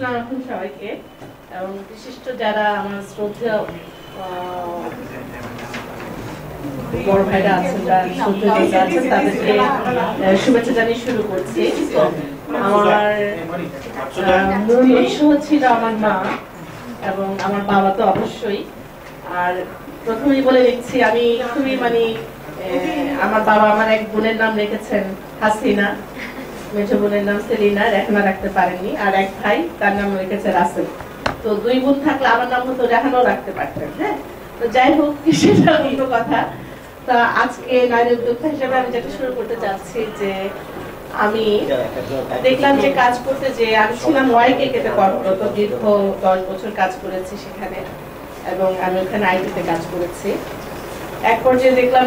আসসালামু আলাইকুম সবাইকে এবং বিশিষ্ট যারা আমার শ্রদ্ধেয় বড় ভাইরা আছেন বা শ্রদ্ধেয় আছেন তাদেরকে শুভেচ্ছা জানিয়ে শুরু করছি। আমার মূল উৎস ছিল আমার মা এবং আমার বাবা তো অবশ্যই। আর প্রথমেই বলে দিচ্ছি আমি খুবই আমার বাবা আমার এক বোনের নাম রেখেছেন হাসিনা, মেজো বোনের নাম সেলিনা, এখন আর রাখতে পারেননি, আর এক ভাই তার নাম রেখেছে রাসেল। তো দুই বোন থাকলে আমার নাম হতো রেহানও রাখতে পারতেন। হ্যাঁ, তো যাই হোক সেটা অন্য কথা। তা আজকে নারী উদ্যোক্তা হিসেবে আমি যেটা শুরু করতে চাচ্ছি যে আমি দেখলাম যে কাজ করতে যে আমি ছিলাম ওয়াইকেতে কর্মরত, দীর্ঘ 10 বছর কাজ করেছি সেখানে এবং আমি ওখানে আইটিতে কাজ করেছি। এক পর্যায়ে দেখলাম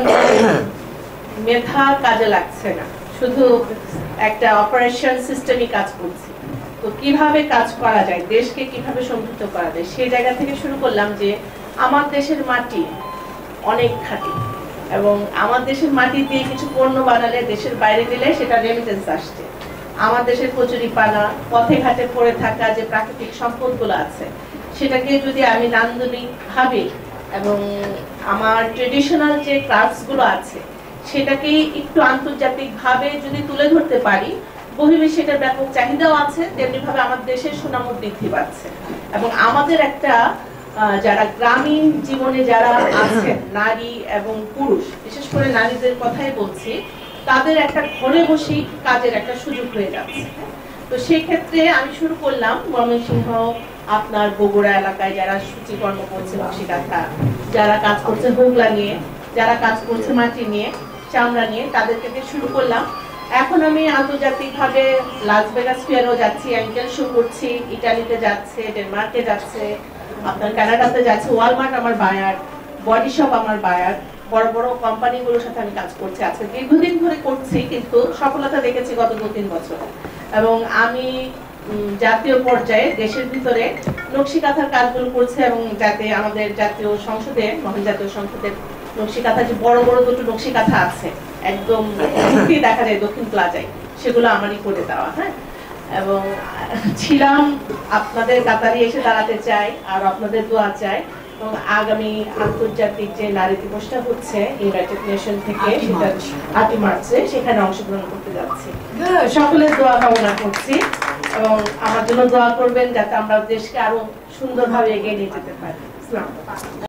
মেধা কাজে লাগছে না, শুধু একটা অপারেশন সিস্টেমই কাজ করছি। তো কিভাবে কাজ করা যায়, দেশকে কিভাবে সমৃদ্ধ করা যায়, সেই জায়গা থেকে শুরু করলাম যে আমার দেশের মাটি অনেক খাঁটি এবং আমার দেশের মাটি দিয়ে কিছু পণ্য বানালে দেশের বাইরে গেলে সেটা রেমিটেন্স আসছে। আমার দেশের কচুরি পানা, পথে ঘাটে পড়ে থাকা যে প্রাকৃতিক সম্পদগুলো আছে সেটাকে যদি আমি নান্দনিক ভাবে এবং আমার ট্রেডিশনাল যে ক্রাফটস গুলো আছে সেটাকে একটু আন্তর্জাতিক ভাবে যদি তুলে ধরতে পারি, বহির্বিশ্বে সেটার ব্যাপক চাহিদাও আছে, তেমনি ভাবে আমার দেশের সুনাম বৃদ্ধি পাচ্ছে। এবং আমাদের একটা যারা গ্রামীণ জীবনে যারা আছেন নারী এবং পুরুষ, বিশেষ করে নারীদের কথাই বলছি, তাদের একটা ঘরে বসেই কাজের একটা সুযোগ হয়ে যাচ্ছে। তো সেই ক্ষেত্রে আমি শুরু করলাম ময়মনসিংহ, আপনার বগুড়া এলাকায় যারা সূচিকর্ম করছে নকশি কাঁথা, যারা কাজ করছে হোগলা নিয়ে, যারা কাজ করছে মাটি নিয়ে, চামড়া নিয়ে, তাদেরকে দিয়ে শুরু করলাম। এখন আমি আন্তর্জাতিক ভাবে লাস ভেগাস ফেয়ারও যাচ্ছি, অ্যাঙ্কেল শো করছি, ইটালিতে যাচ্ছে, ডেনমার্কে যাচ্ছে, আপনার কানাডাতে যাচ্ছে। ওয়ালমার্ট আমার বায়ার, বডি শপ আমার বায়ার, বড় বড় কোম্পানিগুলোর সাথে আমি কাজ করছি। আজকে দীর্ঘদিন ধরে করছি, কিন্তু সফলতা দেখেছি গত 2-3 বছর। এবং আমি জাতীয় পর্যায়ে দেশের ভিতরে নকশি কাঁথার কাজগুলো করছে এবং যাতে আমাদের জাতীয় সংসদে, মহান জাতীয় সংসদের নকশি কাঁথা যে বড় বড় দুটো নকশি কাঁথা আছে একদম দেখা যায় দক্ষিণ প্লাজায়, সেগুলো আমারই করে দেওয়া। হ্যাঁ, এবং ছিলাম আপনাদের কাতারে এসে দাঁড়াতে চাই আর আপনাদের দোয়া চাই। এবং আগামী আন্তর্জাতিক যে নারী দিবসটা হচ্ছে ইউনাইটেড নেশন থেকে, সেটা 8 মার্চে, সেখানে অংশগ্রহণ করতে যাচ্ছি। সকলের দোয়া কামনা করছি এবং আমার জন্য দোয়া করবেন যাতে আমরা দেশকে আরো সুন্দরভাবে এগিয়ে নিয়ে যেতে পারি।